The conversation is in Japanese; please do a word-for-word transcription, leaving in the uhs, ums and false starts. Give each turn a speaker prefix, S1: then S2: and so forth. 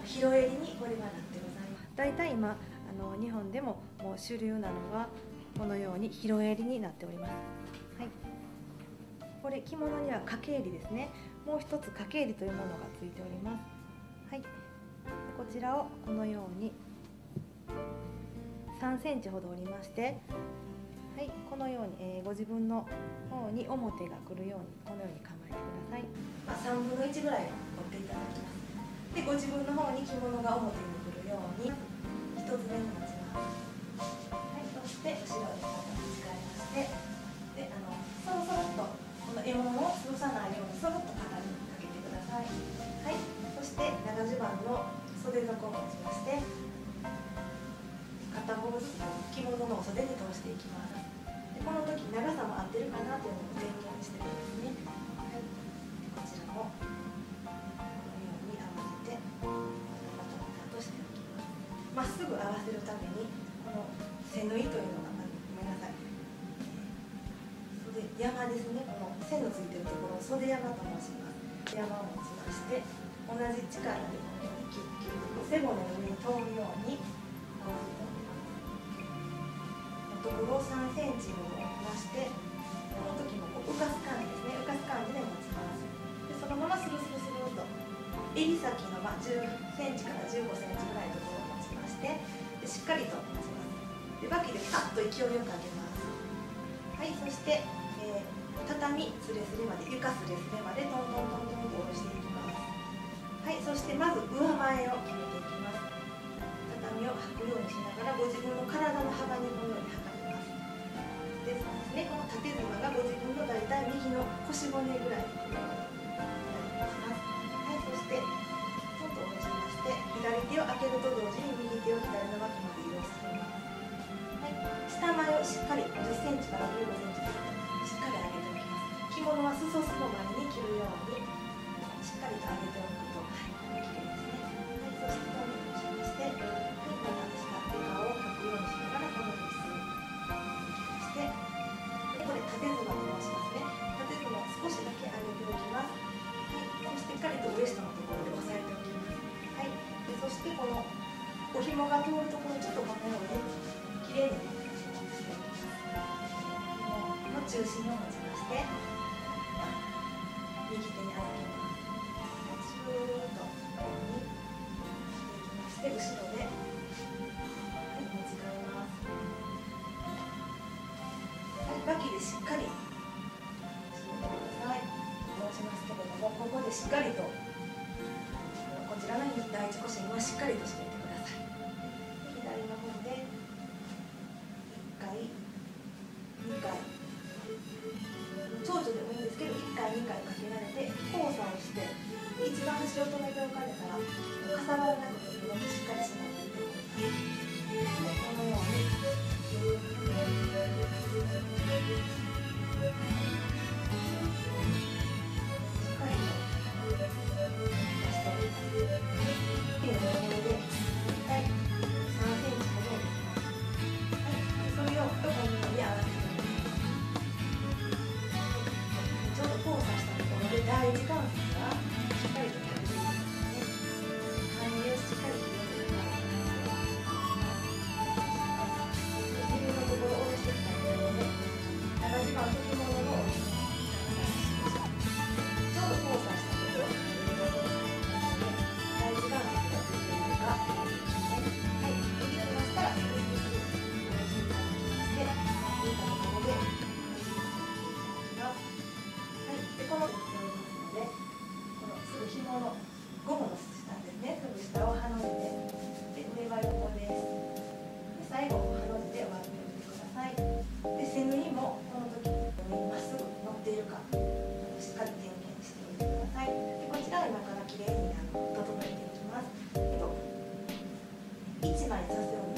S1: 広襟にこれがなってございます。だいたい今あの日本でももう主流なのがこのように広襟になっております。はい、これ着物には掛け襟ですね。もう一つ掛け襟というものがついております。はい、こちらをこのようにさんセンチほど折りまして、はい、このように、えー、ご自分の方に表が来るようにこのように構えてください。まあ、さんぶんのいちぐらい折っていただきます。で、ご自分の方に着物が表に来るように一つ目に持ちます。はい、そして後ろにまた持ち替えまして、で、あのそろそろっとこの獲物を潰さないようにそろっと肩にかけてください。はい、そして長襦袢の袖底を持ちまして、片方ずつ着物のお袖に通していきます。で、この時長さも合ってるかなというのを点検してるんですね。はい、こちらもこのように合わせてバタバタとしておきます。まっすぐ合わせるためにこの背縫いというのが、ごめんなさい、袖山ですね。この線のついてるところを袖山と申します。山を持ちまして同じ力でこのように切って背骨の上に通るように合わせておきます。ところをさんセンチほど置きまして、この時もこう浮かす感じですね。浮かす感じで持ちます。で、そのままスルスルスルと襟先のまあじゅっセンチからじゅうごセンチぐらいのところを持ちまして、でしっかりと持ちます。で、脇でパッと勢いよく上げます。はい、そして、えー、畳すれすれまで、床すれすれまでトントントントンと下ろしていきます。はい、そしてまず上前を決めていきます。畳を履くようにしながらご自分の体の幅にこのように測ります。ですね、この縦綱がご自分の大体右の腰骨ぐらいになります。はい、そしてちょっと下ろしまして、左手を開けると同時に右手を左の脇まで移動させます。はい、下前をしっかりじゅっセンチからじゅうごセンチしっかり上げておきます。着物は裾すの前に着るようにしっかりと上げておくと、はい、きれいですね。はい、そしてトントンしまして、はい、また下床をかくようにしながらこのように進んでいきまして、でこれ縦綱と申しますね。縦綱を少しだけ上げておきます。はい、そしてしっかりとウエストのところで押さえておきます。はい、でそしてこのお紐が通るところちょっとこのようにきれいにしておきます。紐の中心を持ちまして、右手に預けます。シューッとこうにしていきまして、後ろで、はい、持ち替えます。はい、脇でしっかり締めてください。戻しますけれども、ここでしっかりとこちらの第一腰にはしっかりと締めてください。で、左の方でいっかいにかい、蝶々でもいいんですけどいっかいにかいかけられて交差をして、一番端を止めておかれたらかさばらなくてもしっかりしないといけない。このように第一関節がしっかりと立てていきますね。半身をしっかり切るように自分のところを下ろしてきたところで長襦袢と着物の折り目をちょうど交差したところ第一関節がついているか、はい、できましたらスルスルスル下ろしていただきまして、いいところで下ろしていきます。はい、でこのでこのすぐ紐のゴムの下ですね、すぐ下をハの字で、で上は横です。で最後ハの字で終わっておいてください。で背縫いもこの時まっすぐ乗っているかしっかり点検しておいてください。でこちらは今からきれいにあの整えていきます。いちまい刺すよう